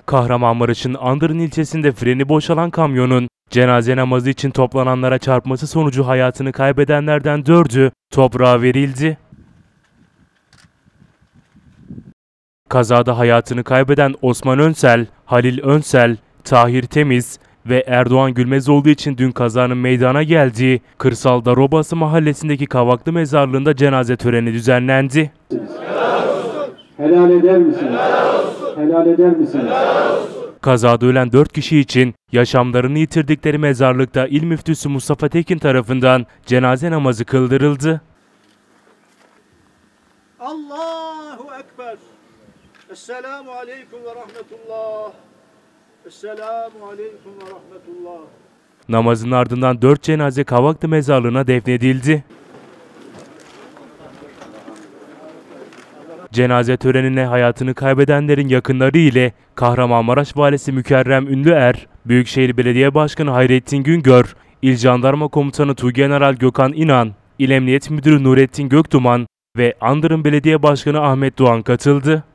Kahramanmaraş'ın Andırın ilçesinde freni boşalan kamyonun cenaze namazı için toplananlara çarpması sonucu hayatını kaybedenlerden 4'ü toprağa verildi. Kazada hayatını kaybeden Osman Önsel, Halil Önsel, Tahir Temiz ve Erdoğan Gülmez olduğu için dün kazanın meydana geldiği Kırsal Darobası mahallesindeki Kavaklı mezarlığında cenaze töreni düzenlendi. Helal eder misiniz? Helal eder misiniz? Kazada ölen 4 kişi için yaşamlarını yitirdikleri mezarlıkta İl Müftüsü Mustafa Tekin tarafından cenaze namazı kıldırıldı. Allahu Ekber. Esselamu Aleyküm ve Rahmetullah. Esselamu Aleyküm ve Rahmetullah. Namazın ardından 4 cenaze Kavaklı mezarlığına defnedildi. Cenaze törenine hayatını kaybedenlerin yakınları ile Kahramanmaraş Valisi Mükerrem Ünlüer, Büyükşehir Belediye Başkanı Hayrettin Güngör, İl Jandarma Komutanı Tuğgeneral Gökhan İnan, İl Emniyet Müdürü Nurettin Göktuman ve Andırın Belediye Başkanı Ahmet Doğan katıldı.